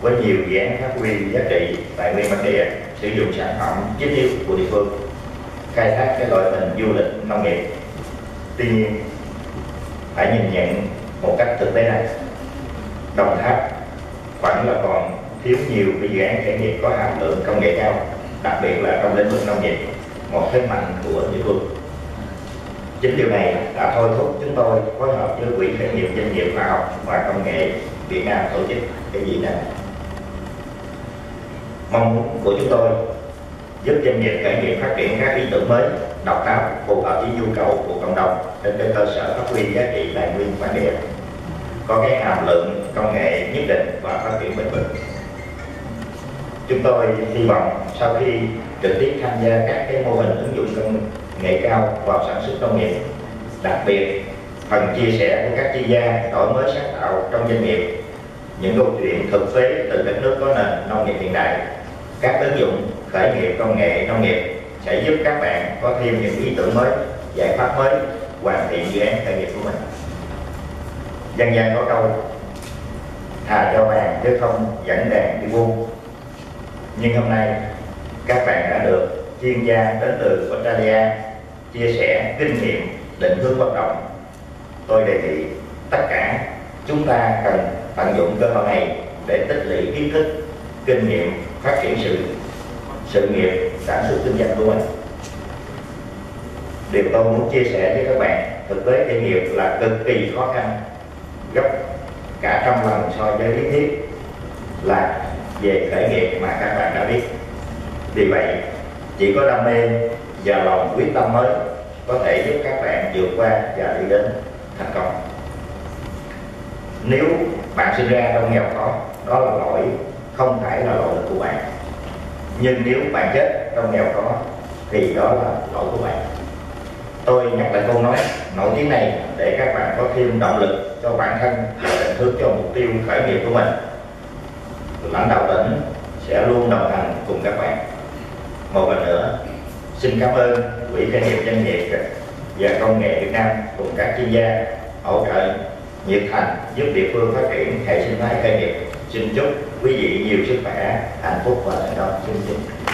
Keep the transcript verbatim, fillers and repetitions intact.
với nhiều dự án phát huy giá trị tài nguyên bản địa, sử dụng sản phẩm chính yếu của địa phương, khai thác cái loại hình du lịch nông nghiệp. Tuy nhiên, phải nhìn nhận một cách thực tế này, Đồng Tháp vẫn là còn thiếu nhiều cái dự án khởi nghiệp có hàm lượng công nghệ cao, đặc biệt là trong lĩnh vực nông nghiệp, một thế mạnh của địa phương. Chính điều này đã thôi thúc chúng tôi phối hợp với Quỹ khởi nghiệp doanh nghiệp khoa học và công nghệ Việt Nam tổ chức cái diễn đàn. Mong muốn của chúng tôi giúp doanh nghiệp khởi nghiệp phát triển các ý tưởng mới, độc đáo, phù hợp với nhu cầu của cộng đồng trên cái cơ sở phát huy giá trị tài nguyên bản địa, có cái hàm lượng công nghệ nhất định và phát triển bền vững. Chúng tôi hy vọng sau khi trực tiếp tham gia các cái mô hình ứng dụng công nghệ cao vào sản xuất nông nghiệp, đặc biệt phần chia sẻ của các chuyên gia đổi mới sáng tạo trong doanh nghiệp, những câu chuyện thực tế từ đất nước có nền nông nghiệp hiện đại, các ứng dụng khởi nghiệp công nghệ nông nghiệp sẽ giúp các bạn có thêm những ý tưởng mới, giải pháp mới, hoàn thiện dự án khởi nghiệp của mình. Dân gian có câu thà cho vàng chứ không dẫn đàn đi buôn. Nhưng hôm nay các bạn đã được chuyên gia đến từ Australia chia sẻ kinh nghiệm, định hướng hoạt động. Tôi đề nghị tất cả chúng ta cần tận dụng cơ hội này để tích lũy kiến thức, kinh nghiệm phát triển sự sự nghiệp sản xuất kinh doanh của mình. Điều tôi muốn chia sẻ với các bạn, thực tế khởi nghiệp là cực kỳ khó khăn, gấp cả trăm lần so với lý thuyết là về khởi nghiệp mà các bạn đã biết. Vì vậy, chỉ có đam mê và lòng quyết tâm mới có thể giúp các bạn vượt qua và đi đến thành công. Nếu bạn sinh ra trong nghèo khó, đó là lỗi, không phải là lỗi của bạn. Nhưng nếu bạn chết trong nghèo khó thì đó là lỗi của bạn. Tôi nhắc lại câu nói nổi tiếng này để các bạn có thêm động lực cho bản thân và định hướng cho mục tiêu khởi nghiệp của mình. Lãnh đạo tỉnh sẽ luôn đồng hành cùng các bạn. Một lần nữa, xin cảm ơn Quỹ khởi nghiệp doanh nghiệp và công nghệ Việt Nam cùng các chuyên gia hỗ trợ nhiệt thành giúp địa phương phát triển hệ sinh thái khởi nghiệp. Xin chúc quý vị nhiều sức khỏe, hạnh phúc và thành công. Xin chúc.